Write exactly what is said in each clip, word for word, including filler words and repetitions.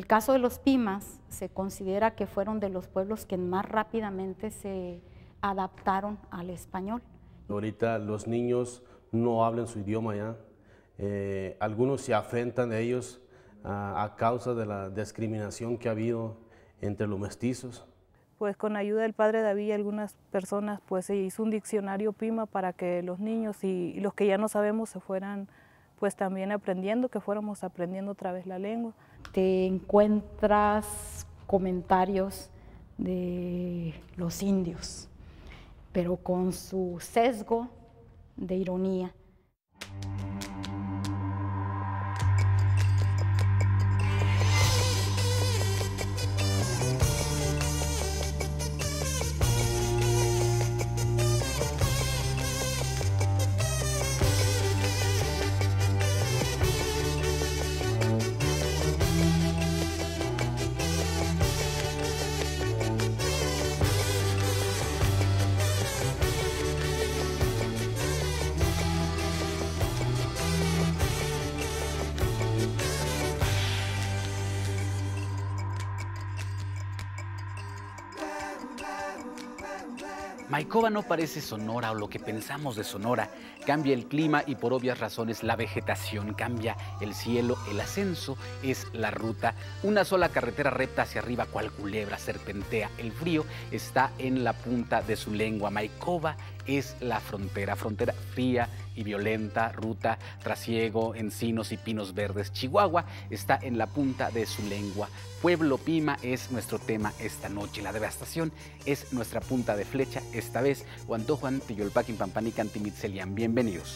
el caso de los Pimas, se considera que fueron de los pueblos que más rápidamente se adaptaron al español. Ahorita los niños no hablan su idioma ya. Eh, algunos se afrentan a ellos a, a causa de la discriminación que ha habido entre los mestizos. Pues con ayuda del padre David y algunas personas, pues se hizo un diccionario Pima para que los niños y, y los que ya no sabemos se fueran pues también aprendiendo, que fuéramos aprendiendo otra vez la lengua. Te encuentras comentarios de los indios, pero con su sesgo de ironía. Maicova no parece Sonora o lo que pensamos de Sonora. Cambia el clima y por obvias razones la vegetación, cambia el cielo, el ascenso es la ruta. Una sola carretera recta hacia arriba, cual culebra serpentea. El frío está en la punta de su lengua. Maicova es la frontera, frontera fría y violenta, ruta, trasiego, encinos y pinos verdes. Chihuahua está en la punta de su lengua. Pueblo Pima es nuestro tema esta noche. La devastación es nuestra punta de flecha esta vez. Huantojuan, Tiyolpaquin, Pampanican, Timitzelian. Bienvenidos.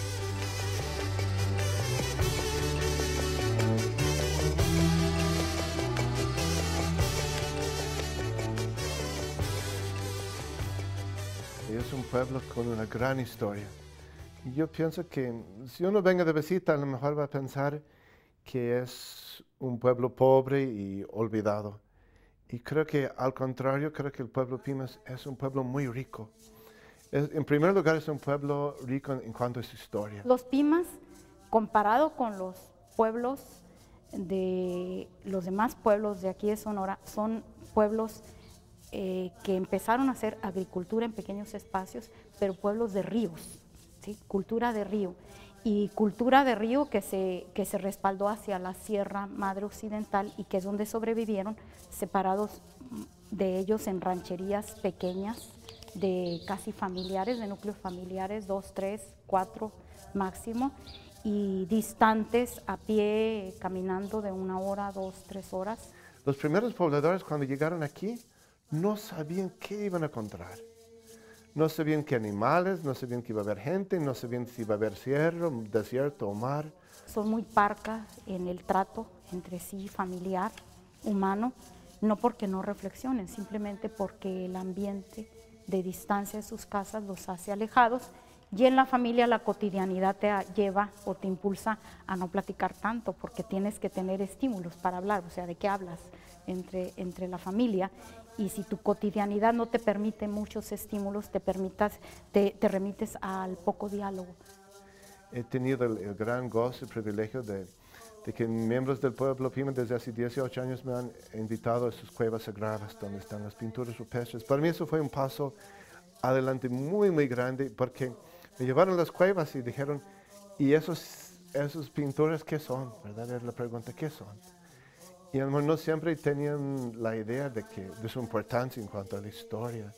Es un pueblo con una gran historia. Y yo pienso que si uno venga de visita, a lo mejor va a pensar que es un pueblo pobre y olvidado. Y creo que al contrario, creo que el pueblo Pimas es un pueblo muy rico. Es, en primer lugar, es un pueblo rico en, en cuanto a su historia. Los Pimas, comparado con los pueblos de los demás pueblos de aquí de Sonora, son pueblos eh, que empezaron a hacer agricultura en pequeños espacios, pero pueblos de ríos, ¿sí? Cultura de río. Y cultura de río que se, que se respaldó hacia la Sierra Madre Occidental y que es donde sobrevivieron, separados de ellos en rancherías pequeñas, de casi familiares, de núcleos familiares, dos, tres, cuatro máximo, y distantes a pie, caminando de una hora, dos, tres horas. Los primeros pobladores cuando llegaron aquí no sabían qué iban a encontrar. No sabían qué animales, no sabían que iba a haber gente, no sabían si iba a haber cerro, desierto o mar. Son muy parcas en el trato entre sí, familiar, humano, no porque no reflexionen, simplemente porque el ambiente de distancia de sus casas los hace alejados, y en la familia la cotidianidad te lleva o te impulsa a no platicar tanto, porque tienes que tener estímulos para hablar, o sea, ¿de qué hablas entre, entre la familia? Y si tu cotidianidad no te permite muchos estímulos, te, permitas, te, te remites al poco diálogo. He tenido el, el gran gozo y privilegio de, de que miembros del pueblo Pima desde hace dieciocho años me han invitado a sus cuevas sagradas donde están las pinturas rupestres. Para mí eso fue un paso adelante muy, muy grande, porque me llevaron a las cuevas y dijeron, ¿y esos, esos pinturas qué son? ¿Verdad? Era la pregunta, ¿qué son? Y a lo mejor no siempre tenían la idea de, que, de su importancia en cuanto a la historia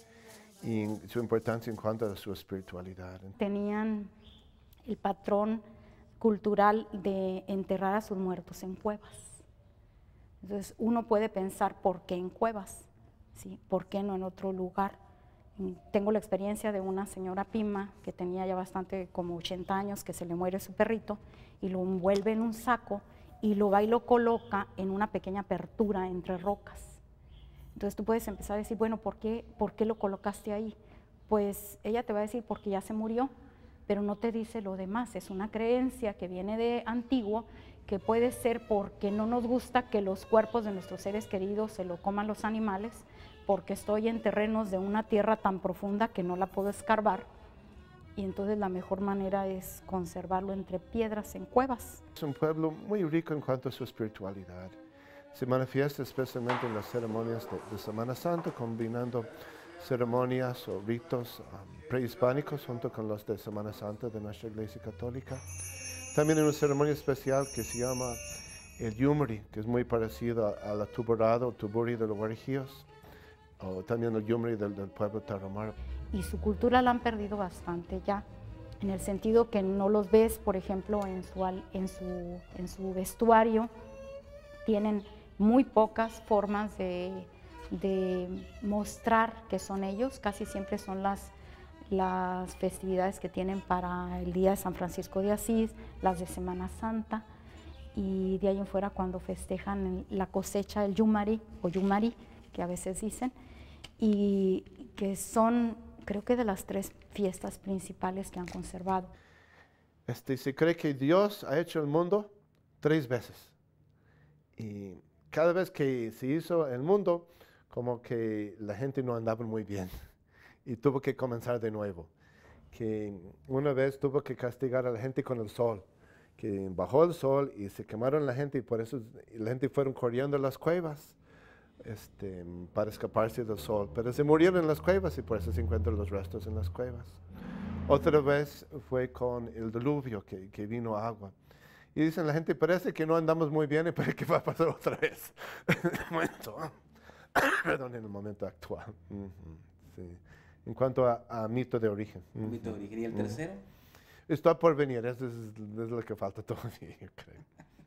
y su importancia en cuanto a su espiritualidad. Tenían el patrón cultural de enterrar a sus muertos en cuevas. Entonces uno puede pensar, ¿por qué en cuevas? ¿Sí? ¿Por qué no en otro lugar? Tengo la experiencia de una señora Pima que tenía ya bastante, como ochenta años, que se le muere su perrito y lo envuelve en un saco y lo va y lo coloca en una pequeña apertura entre rocas. Entonces tú puedes empezar a decir, bueno, ¿por qué, ¿por qué lo colocaste ahí? Pues ella te va a decir, porque ya se murió, pero no te dice lo demás. Es una creencia que viene de antiguo, que puede ser porque no nos gusta que los cuerpos de nuestros seres queridos se lo coman los animales, porque estoy en terrenos de una tierra tan profunda que no la puedo escarbar, y entonces la mejor manera es conservarlo entre piedras en cuevas. Es un pueblo muy rico en cuanto a su espiritualidad. se manifiesta especialmente en las ceremonias de, de Semana Santa, combinando ceremonias o ritos um, prehispánicos junto con los de Semana Santa de nuestra Iglesia Católica. También hay una ceremonia especial que se llama el Yumari, que es muy parecido a, a la tuburada o tuburi de los guarijíos, o también el Yumari del, del pueblo Tarahumara. Y su cultura la han perdido bastante ya, en el sentido que no los ves, por ejemplo, en su, en su, en su vestuario. Tienen muy pocas formas de, de mostrar que son ellos, casi siempre son las, las festividades que tienen para el día de San Francisco de Asís, las de Semana Santa, y de ahí en fuera cuando festejan la cosecha del Yumari, o Yumari, que a veces dicen, y que son, creo que de las tres fiestas principales que han conservado. Este, se cree que Dios ha hecho el mundo tres veces. Y cada vez que se hizo el mundo, como que la gente no andaba muy bien y tuvo que comenzar de nuevo. Que una vez tuvo que castigar a la gente con el sol, que bajó el sol y se quemaron la gente y por eso la gente fueron corriendo a las cuevas este, para escaparse del sol. Pero se murieron en las cuevas y por eso se encuentran los restos en las cuevas. Otra vez fue con el diluvio, que, que vino agua. Y dicen la gente, parece que no andamos muy bien y parece que va a pasar otra vez. en, el momento, perdón, en el momento actual. Uh-huh, sí. En cuanto a, a mito de origen. Uh-huh. Mito de origen. ¿Y el tercero? Uh-huh. Está por venir, eso es, es lo que falta todavía, yo creo.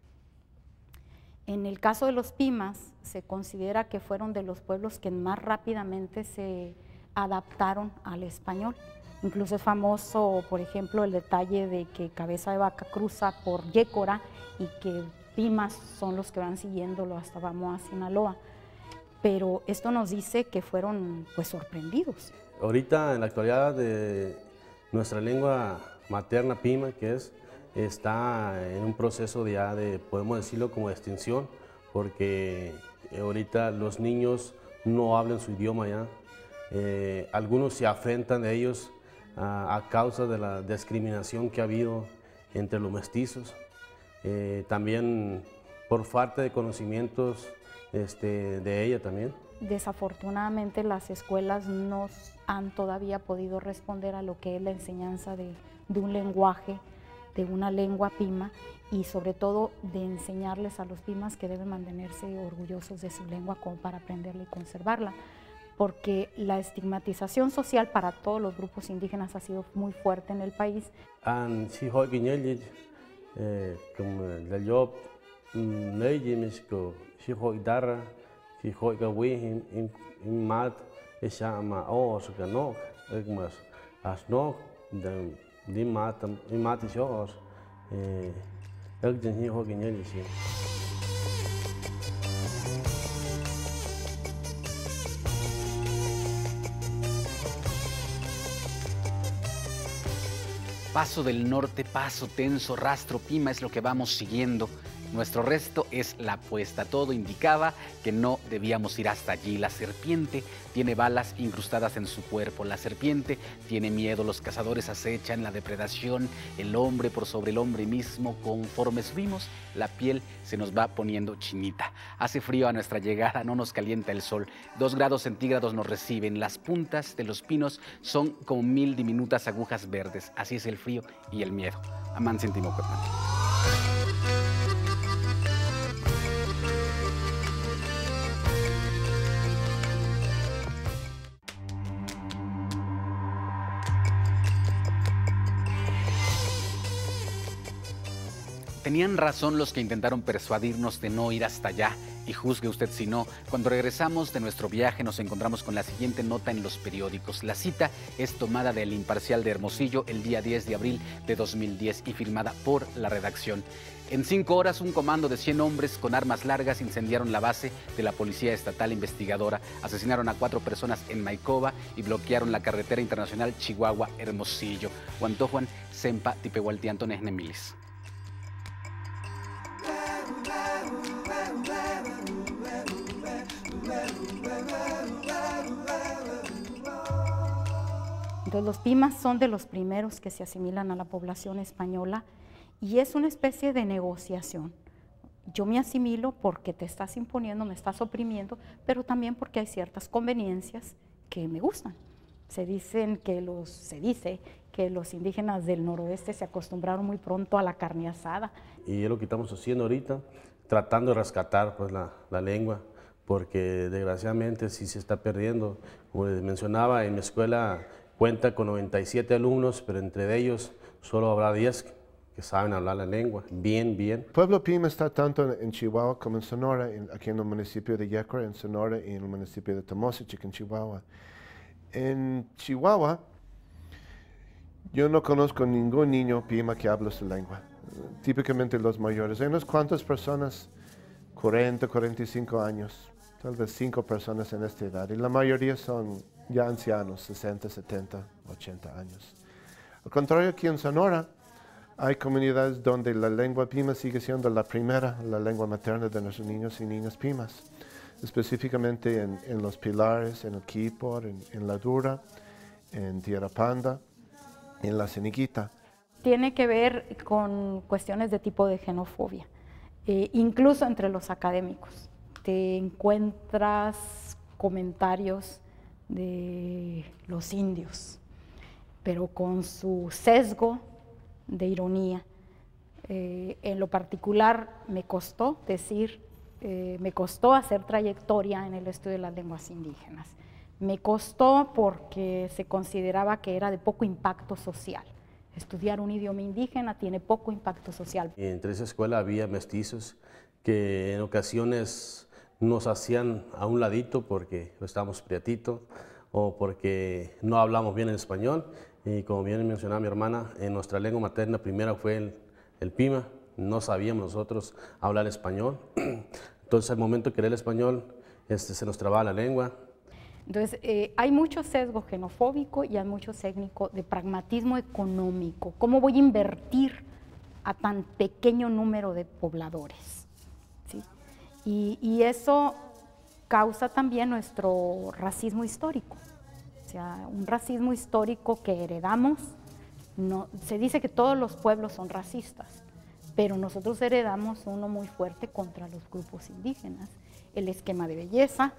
En el caso de los Pimas, se considera que fueron de los pueblos que más rápidamente se adaptaron al español. Incluso es famoso, por ejemplo, el detalle de que Cabeza de Vaca cruza por Yécora y que Pimas son los que van siguiéndolo hasta Bamoa, Sinaloa. Pero esto nos dice que fueron pues sorprendidos. Ahorita, en la actualidad, de nuestra lengua materna Pima, que es, está en un proceso de ya de, podemos decirlo, como de extinción, porque ahorita los niños no hablan su idioma ya. Eh, algunos se afrentan de ellos a, a causa de la discriminación que ha habido entre los mestizos, eh, también por falta de conocimientos este, de ella también. Desafortunadamente las escuelas no han todavía podido responder a lo que es la enseñanza de, de un lenguaje, de una lengua Pima, y sobre todo de enseñarles a los Pimas que deben mantenerse orgullosos de su lengua como para aprenderla y conservarla. Porque la estigmatización social para todos los grupos indígenas ha sido muy fuerte en el país. An si hoy guiñel eh como la yo ney México si hoy darra si hoy gawi in in mat esa ma os ganok egmas asno de di mat in mat jos eh egden hi hoy guiñel si. Paso del norte, paso tenso, rastro Pima es lo que vamos siguiendo. Nuestro resto es la apuesta. Todo indicaba que no debíamos ir hasta allí. La serpiente tiene balas incrustadas en su cuerpo. La serpiente tiene miedo. Los cazadores acechan la depredación. El hombre por sobre el hombre mismo. Conforme subimos, la piel se nos va poniendo chinita. Hace frío a nuestra llegada, no nos calienta el sol. Dos grados centígrados nos reciben. Las puntas de los pinos son como mil diminutas agujas verdes. Así es el frío y el miedo. Amán Sintimocuetman. Tenían razón los que intentaron persuadirnos de no ir hasta allá, y juzgue usted si no. Cuando regresamos de nuestro viaje nos encontramos con la siguiente nota en los periódicos. La cita es tomada del Imparcial de Hermosillo el día diez de abril de dos mil diez y firmada por la redacción. En cinco horas, un comando de cien hombres con armas largas incendiaron la base de la Policía Estatal Investigadora, asesinaron a cuatro personas en Maicova y bloquearon la carretera internacional Chihuahua-Hermosillo. Huantojuan, Sempa, Tipehualtianton, Esnemilis. Entonces los Pimas son de los primeros que se asimilan a la población española y es una especie de negociación. yo me asimilo porque te estás imponiendo, me estás oprimiendo, pero también porque hay ciertas conveniencias que me gustan. Se dicen que los, se dice que los indígenas del noroeste se acostumbraron muy pronto a la carne asada. Y es lo que estamos haciendo ahorita, tratando de rescatar pues, la, la lengua, porque desgraciadamente sí se está perdiendo. Como les mencionaba, en mi escuela cuenta con noventa y siete alumnos, pero entre ellos solo habrá diez que saben hablar la lengua, bien, bien. Pueblo Pima está tanto en Chihuahua como en Sonora, en, aquí en el municipio de Yecora, en Sonora, y en el municipio de Tamoxichic, en Chihuahua. En Chihuahua, yo no conozco ningún niño Pima que hable su lengua, típicamente los mayores. Hay unas cuantas personas, cuarenta, cuarenta y cinco años, tal vez cinco personas en esta edad, y la mayoría son ya ancianos, sesenta, setenta, ochenta años. Al contrario, aquí en Sonora, hay comunidades donde la lengua Pima sigue siendo la primera, la lengua materna de nuestros niños y niñas Pimas, específicamente en, en Los Pilares, en el Quipor, en, en La Dura, en Tierra Panda, en La Ceniquita. Tiene que ver con cuestiones de tipo de xenofobia, eh, incluso entre los académicos. Te encuentras comentarios de los indios, pero con su sesgo de ironía. Eh, en lo particular me costó decir, eh, me costó hacer trayectoria en el estudio de las lenguas indígenas. Me costó porque se consideraba que era de poco impacto social. Estudiar un idioma indígena tiene poco impacto social. Y entre esa escuela había mestizos que en ocasiones nos hacían a un ladito porque estábamos prietitos o porque no hablamos bien el español. Y como bien mencionaba mi hermana, en nuestra lengua materna primera fue el, el Pima, no sabíamos nosotros hablar español. Entonces al momento de querer el español, este, se nos trababa la lengua. Entonces eh, hay mucho sesgo xenofóbico y hay mucho sesgo de pragmatismo económico. ¿Cómo voy a invertir a tan pequeño número de pobladores? ¿Sí? Y, y eso causa también nuestro racismo histórico. O sea, un racismo histórico que heredamos. No, se dice que todos los pueblos son racistas, pero nosotros heredamos uno muy fuerte contra los grupos indígenas. El esquema de belleza,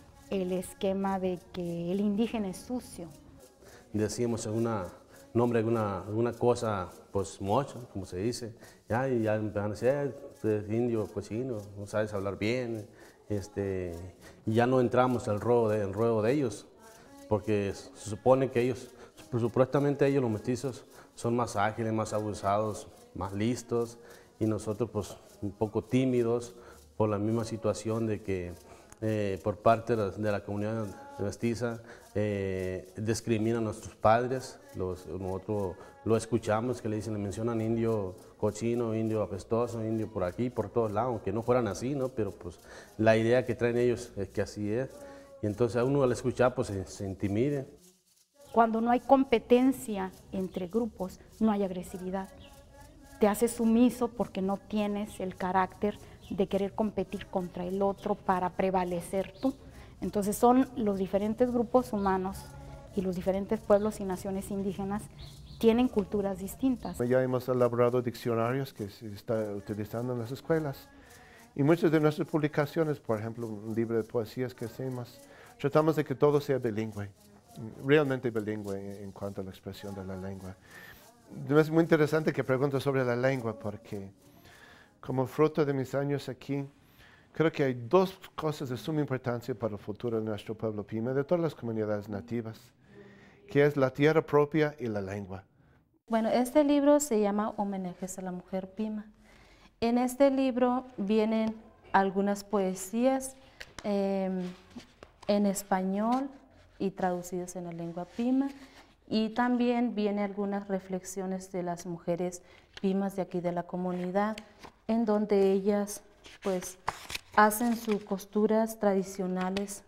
el esquema de que el indígena es sucio. Decíamos alguna nombre, alguna, alguna cosa, pues mocho, como se dice, ya, y ya empezaron a decir, eh, tú eres indio, cochino, no sabes hablar bien, este, y ya no entramos al ruedo de, al ruedo de ellos, porque se supone que ellos, supuestamente ellos, los mestizos, son más ágiles, más abusados, más listos, y nosotros pues un poco tímidos por la misma situación de que eh, por parte de la, de la comunidad mestiza eh, discriminan a nuestros padres. Los, nosotros lo escuchamos que le dicen, le mencionan indio cochino, indio apestoso, indio por aquí, por todos lados, aunque no fueran así, ¿no? Pero pues la idea que traen ellos es que así es. Y entonces a uno al escuchar pues se, se intimide. Cuando no hay competencia entre grupos, no hay agresividad. Te haces sumiso porque no tienes el carácter de querer competir contra el otro para prevalecer tú. Entonces son los diferentes grupos humanos y los diferentes pueblos y naciones indígenas tienen culturas distintas. Ya hemos elaborado diccionarios que se están utilizando en las escuelas. Y muchas de nuestras publicaciones, por ejemplo, un libro de poesías que hacemos, tratamos de que todo sea bilingüe, realmente bilingüe en cuanto a la expresión de la lengua. Es muy interesante que preguntes sobre la lengua porque como fruto de mis años aquí, creo que hay dos cosas de suma importancia para el futuro de nuestro pueblo Pima, de todas las comunidades nativas, que es la tierra propia y la lengua. Bueno, este libro se llama Homenajes a la Mujer Pima. En este libro vienen algunas poesías eh, en español y traducidas en la lengua Pima, y también vienen algunas reflexiones de las mujeres Pimas de aquí de la comunidad, en donde ellas pues hacen sus costuras tradicionales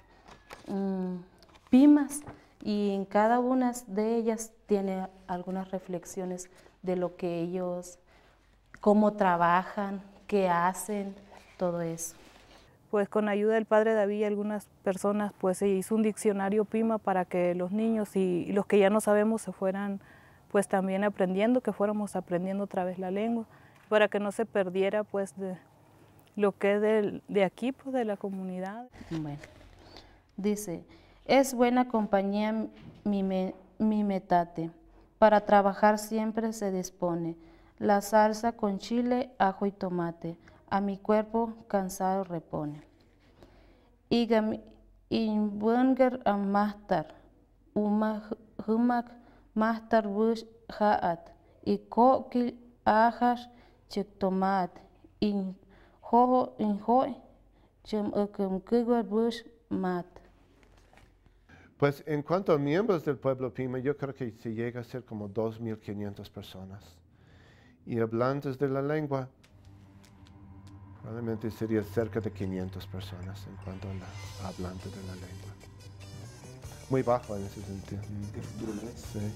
um, Pimas, y en cada una de ellas tiene algunas reflexiones de lo que ellos, cómo trabajan, qué hacen, todo eso. Pues con ayuda del padre David y algunas personas, pues se hizo un diccionario Pima para que los niños y, y los que ya no sabemos se fueran pues también aprendiendo, que fuéramos aprendiendo otra vez la lengua, para que no se perdiera pues de, lo que es del- de aquí, pues de la comunidad. Bueno, dice, es buena compañía mi, me- mi metate, para trabajar siempre se dispone, la salsa con chile, ajo y tomate, a mi cuerpo cansado repone. Igam inbunger am mahtar, uma humak mahtar bush haat, y kokil ajas chik tomat, in hoho in hoi, chum ukum kugwa bush mat. Pues en cuanto a miembros del pueblo Pima, yo creo que se llega a ser como dos mil quinientas personas. Y hablantes de la lengua, probablemente sería cerca de quinientas personas en cuanto a la hablante de la lengua. Muy bajo en ese sentido. Sí.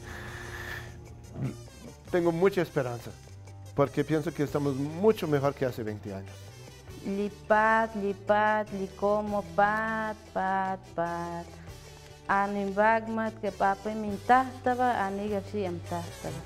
Tengo mucha esperanza, porque pienso que estamos mucho mejor que hace veinte años. Lipat, lipat, likomo, pat, pat, pat. Ani bagmat ke pape mintahtaba, ani gapsi amtahtaba.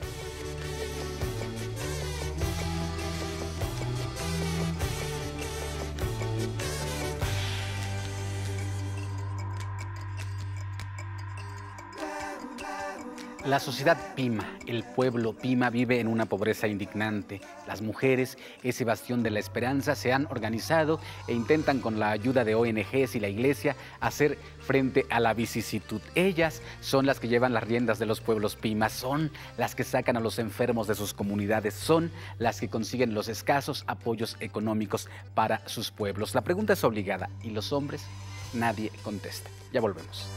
La sociedad Pima, el pueblo Pima, vive en una pobreza indignante. Las mujeres, ese bastión de la esperanza, se han organizado e intentan con la ayuda de O N Ges y la iglesia hacer frente a la vicisitud. Ellas son las que llevan las riendas de los pueblos Pima, son las que sacan a los enfermos de sus comunidades, son las que consiguen los escasos apoyos económicos para sus pueblos. La pregunta es obligada y los hombres nadie contesta. Ya volvemos.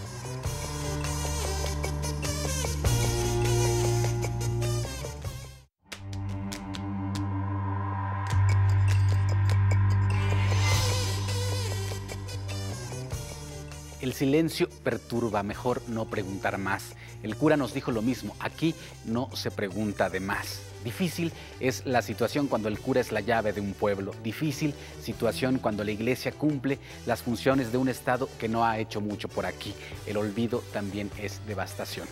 El silencio perturba, mejor no preguntar más. El cura nos dijo lo mismo, aquí no se pregunta de más. Difícil es la situación cuando el cura es la llave de un pueblo. Difícil situación cuando la iglesia cumple las funciones de un Estado que no ha hecho mucho por aquí. El olvido también es devastación.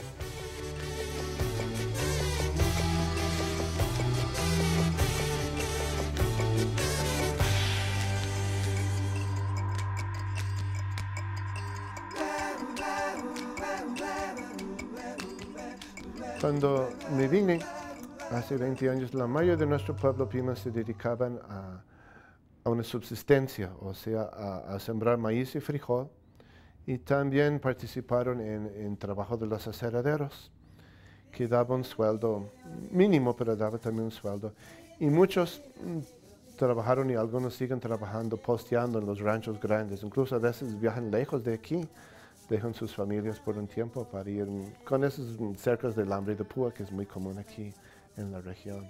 Cuando me vine hace veinte años, la mayoría de nuestro pueblo Pima se dedicaban a, a una subsistencia, o sea, a, a sembrar maíz y frijol, y también participaron en, en trabajo de los aceraderos, que daba un sueldo mínimo, pero daba también un sueldo. Y muchos mm, trabajaron y algunos siguen trabajando, posteando en los ranchos grandes, incluso a veces viajan lejos de aquí, dejan sus familias por un tiempo para ir con esos cercas del hambre de púa, que es muy común aquí en la región.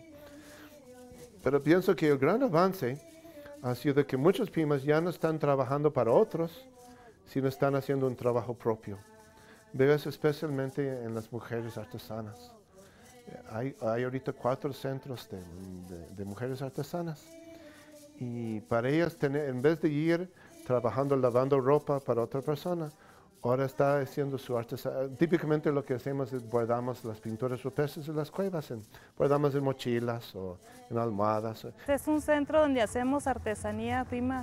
Pero pienso que el gran avance ha sido que muchos Pimas ya no están trabajando para otros, sino están haciendo un trabajo propio. Veo eso especialmente en las mujeres artesanas. Hay, hay ahorita cuatro centros de, de, de mujeres artesanas. Y para ellas, tener, en vez de ir trabajando lavando ropa para otra persona, ahora está haciendo su artesanía. Típicamente lo que hacemos es bordamos las pinturas rupestres en las cuevas, en, bordamos en mochilas o en almohadas. Es un centro donde hacemos artesanía Pima.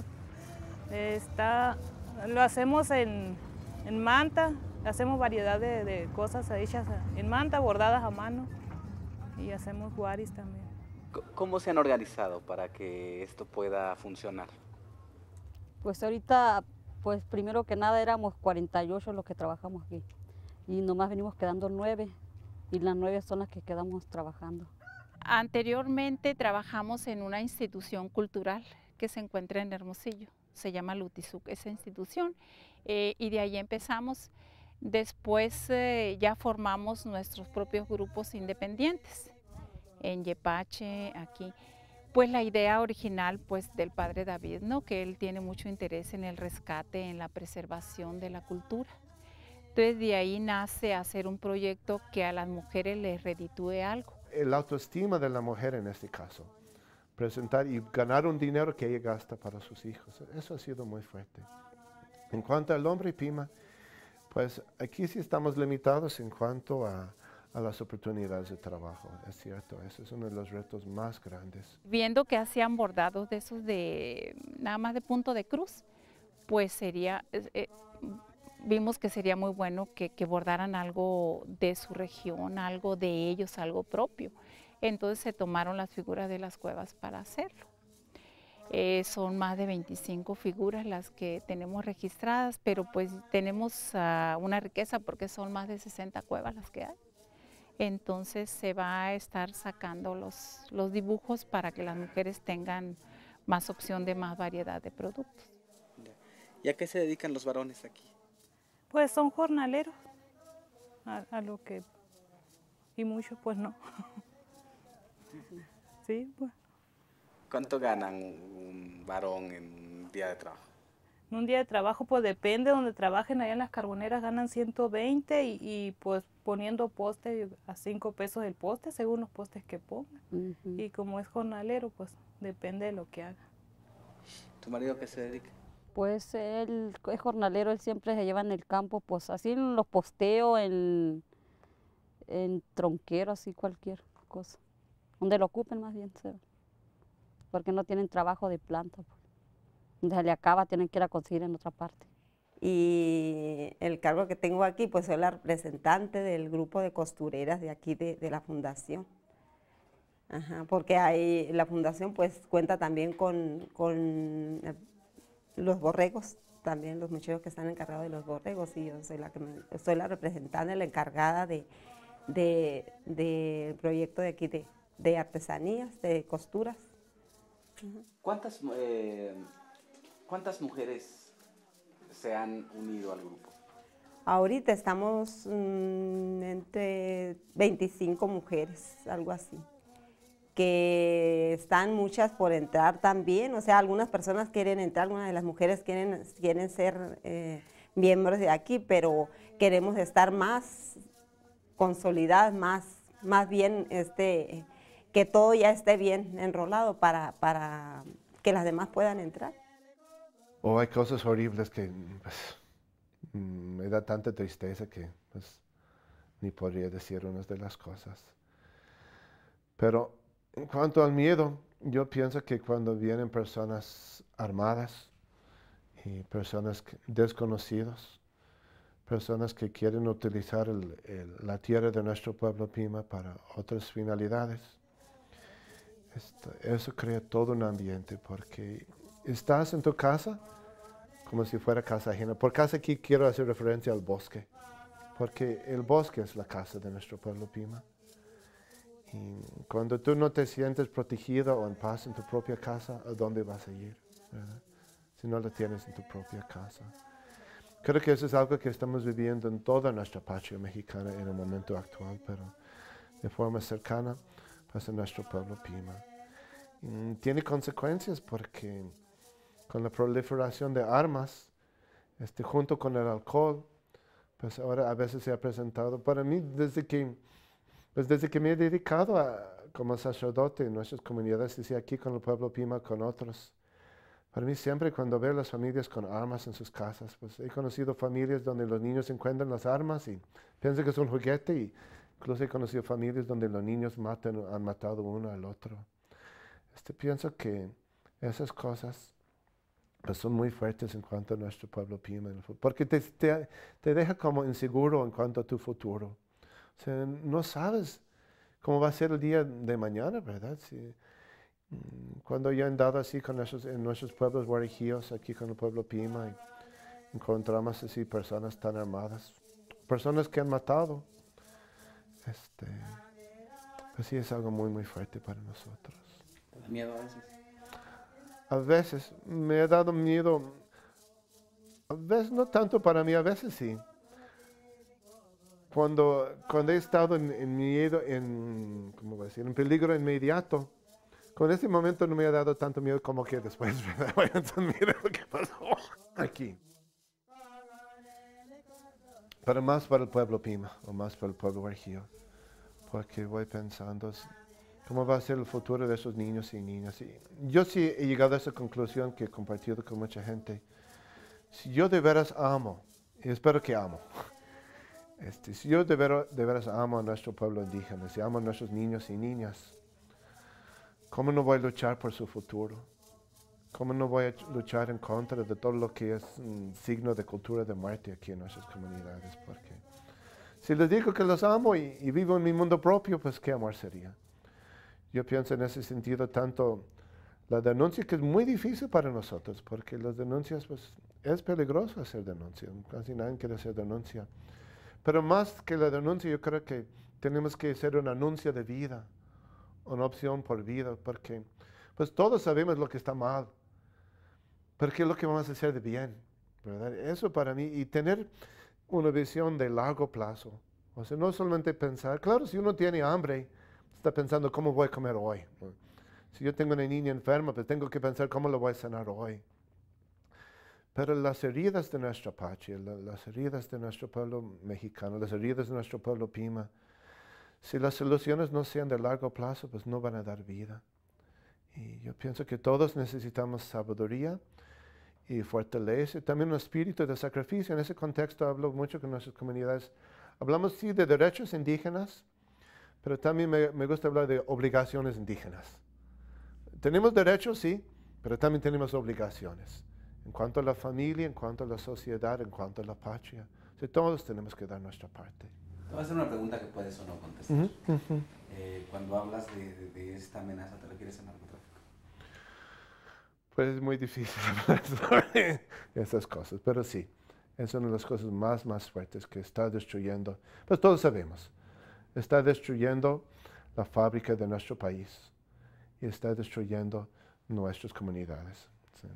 Está, lo hacemos en, en manta, hacemos variedad de, de cosas hechas en manta, bordadas a mano, y hacemos guaris también. ¿Cómo se han organizado para que esto pueda funcionar? Pues ahorita, pues primero que nada éramos cuarenta y ocho los que trabajamos aquí y nomás venimos quedando nueve y las nueve son las que quedamos trabajando. Anteriormente trabajamos en una institución cultural que se encuentra en Hermosillo, se llama Lutizuc, esa institución, eh, y de ahí empezamos. Después eh, ya formamos nuestros propios grupos independientes, en Yepache, aquí. Pues la idea original pues, del padre David, ¿no? Que él tiene mucho interés en el rescate, en la preservación de la cultura. Entonces de ahí nace hacer un proyecto que a las mujeres les reditúe algo. La autoestima de la mujer en este caso, presentar y ganar un dinero que ella gasta para sus hijos, eso ha sido muy fuerte. En cuanto al hombre Pima, pues aquí sí estamos limitados en cuanto a, a las oportunidades de trabajo. Es cierto, ese es uno de los retos más grandes. Viendo que hacían bordados de esos de nada más de punto de cruz, pues sería, eh, vimos que sería muy bueno que, que bordaran algo de su región, algo de ellos, algo propio. Entonces se tomaron las figuras de las cuevas para hacerlo. Eh, son más de veinticinco figuras las que tenemos registradas, pero pues tenemos uh, una riqueza porque son más de sesenta cuevas las que hay. Entonces se va a estar sacando los, los dibujos para que las mujeres tengan más opción de más variedad de productos. ¿Y a qué se dedican los varones aquí? Pues son jornaleros, a, a lo que, y muchos pues no. Sí, pues. ¿Cuánto ganan un varón en un día de trabajo? En un día de trabajo pues depende de donde trabajen, allá en las carboneras ganan ciento veinte y, y pues poniendo poste a cinco pesos el poste según los postes que pongan. Uh-huh. Y como es jornalero pues depende de lo que haga. ¿Tu marido a qué se dedica? Pues él es jornalero, él siempre se lleva en el campo, pues así en los posteos, en, en tronquero, así cualquier cosa. Donde lo ocupen más bien, ¿sabes? Porque no tienen trabajo de planta. Pues. Donde se le acaba, tienen que ir a conseguir en otra parte. Y el cargo que tengo aquí, pues soy la representante del grupo de costureras de aquí de, de la fundación. Ajá, porque hay, la fundación pues cuenta también con, con los borregos, también los muchachos que están encargados de los borregos, y yo soy la, que me, soy la representante, la encargada de, de, de proyecto de aquí de, de artesanías, de costuras. Uh-huh. ¿Cuántas, eh, ¿Cuántas mujeres se han unido al grupo? Ahorita estamos mmm, entre veinticinco mujeres, algo así, que están muchas por entrar también, o sea, algunas personas quieren entrar, algunas de las mujeres quieren, quieren ser eh, miembros de aquí, pero queremos estar más consolidadas, más, más bien, este, que todo ya esté bien enrolado para, para que las demás puedan entrar. O oh, hay cosas horribles que pues, me da tanta tristeza que pues, ni podría decir unas de las cosas. Pero en cuanto al miedo, yo pienso que cuando vienen personas armadas y personas desconocidas, personas que quieren utilizar el, el, la tierra de nuestro pueblo Pima para otras finalidades, esto, eso crea todo un ambiente porque estás en tu casa como si fuera casa ajena. Por casa aquí quiero hacer referencia al bosque, porque el bosque es la casa de nuestro pueblo Pima. Y cuando tú no te sientes protegido o en paz en tu propia casa, ¿a dónde vas a ir? ¿Verdad? Si no la tienes en tu propia casa. Creo que eso es algo que estamos viviendo en toda nuestra patria mexicana en el momento actual, pero de forma cercana pasa en nuestro pueblo Pima. Y tiene consecuencias porque con la proliferación de armas, este, junto con el alcohol, pues ahora a veces se ha presentado, para mí desde que Pues desde que me he dedicado a, como sacerdote en nuestras comunidades, y aquí con el pueblo Pima, con otros, para mí siempre cuando veo las familias con armas en sus casas, pues he conocido familias donde los niños encuentran las armas y piensan que es un juguete, y incluso he conocido familias donde los niños matan, han matado uno al otro. Este, pienso que esas cosas pues, son muy fuertes en cuanto a nuestro pueblo Pima, porque te, te, te deja como inseguro en cuanto a tu futuro. O sea, no sabes cómo va a ser el día de mañana, ¿verdad? Si, cuando yo he andado así con nuestros, en nuestros pueblos guarijíos, aquí con el pueblo Pima, y encontramos así personas tan armadas, personas que han matado, este, pues sí es algo muy, muy fuerte para nosotros. ¿Te da miedo a veces? A veces me ha dado miedo, a veces no tanto para mí, a veces sí. Cuando, cuando he estado en, en miedo, en, ¿cómo voy a decir? En peligro inmediato, con ese momento no me ha dado tanto miedo como que después, ¿verdad? Voy a entender lo que pasó aquí. Pero más para el pueblo Pima, o más para el pueblo Guarijío, porque voy pensando cómo va a ser el futuro de esos niños y niñas. Y yo sí he llegado a esa conclusión que he compartido con mucha gente. Si yo de veras amo, y espero que amo, Este, si yo de, ver, de veras amo a nuestro pueblo indígena, si amo a nuestros niños y niñas, ¿cómo no voy a luchar por su futuro? ¿Cómo no voy a luchar en contra de todo lo que es un signo de cultura de muerte aquí en nuestras comunidades? Porque si les digo que los amo y, y vivo en mi mundo propio, pues ¿qué amor sería? Yo pienso en ese sentido tanto la denuncia, que es muy difícil para nosotros, porque las denuncias, pues es peligroso hacer denuncia, casi nadie quiere hacer denuncia. Pero más que la denuncia, yo creo que tenemos que hacer un anuncio de vida, una opción por vida, porque pues todos sabemos lo que está mal, pero ¿qué es lo que vamos a hacer de bien? ¿Verdad? Eso para mí, y tener una visión de largo plazo, o sea, no solamente pensar, claro, si uno tiene hambre, está pensando cómo voy a comer hoy. Si yo tengo una niña enferma, pues tengo que pensar cómo lo voy a sanar hoy. Pero las heridas de nuestra patria, la, las heridas de nuestro pueblo mexicano, las heridas de nuestro pueblo Pima, si las soluciones no sean de largo plazo, pues no van a dar vida. Y yo pienso que todos necesitamos sabiduría y fortaleza, también un espíritu de sacrificio. En ese contexto hablo mucho con nuestras comunidades. Hablamos sí de derechos indígenas, pero también me, me gusta hablar de obligaciones indígenas. Tenemos derechos, sí, pero también tenemos obligaciones. En cuanto a la familia, en cuanto a la sociedad, en cuanto a la patria. O sea, todos tenemos que dar nuestra parte. Te voy a hacer una pregunta que puedes o no contestar. Uh-huh, uh-huh. eh, cuando hablas de, de, de esta amenaza, ¿te refieres al narcotráfico? Pues es muy difícil hablar sobre esas cosas, pero sí, es una de las cosas más, más fuertes que está destruyendo, pues todos sabemos, está destruyendo la fábrica de nuestro país y está destruyendo nuestras comunidades. Sí.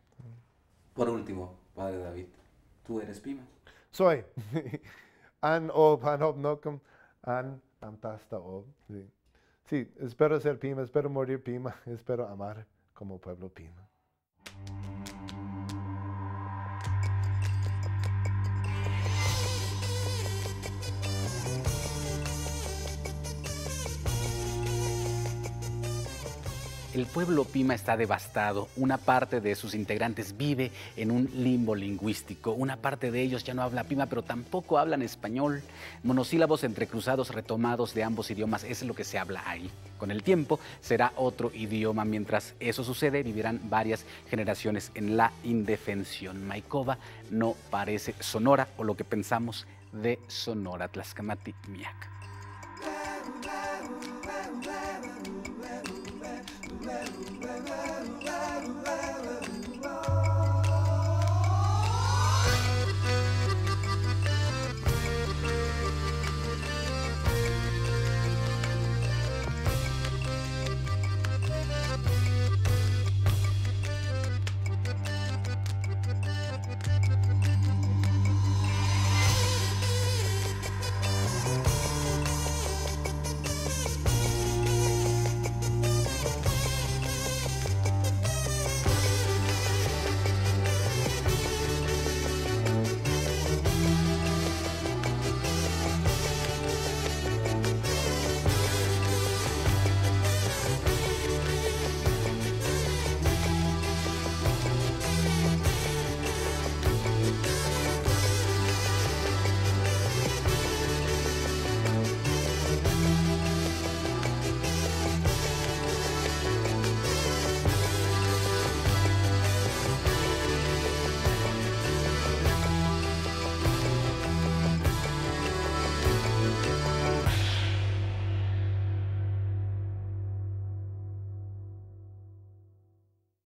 Por último, Padre David, ¿tú eres Pima? Soy. An ob, an ob nokum, an antasta ob. Sí. Sí, espero ser Pima, espero morir Pima, espero amar como pueblo Pima. El pueblo Pima está devastado, una parte de sus integrantes vive en un limbo lingüístico, una parte de ellos ya no habla Pima, pero tampoco hablan español. Monosílabos entrecruzados retomados de ambos idiomas es lo que se habla ahí. Con el tiempo será otro idioma. Mientras eso sucede, vivirán varias generaciones en la indefensión. Maikova no parece Sonora o lo que pensamos de Sonora. Tlaxcamati Miak. Bye.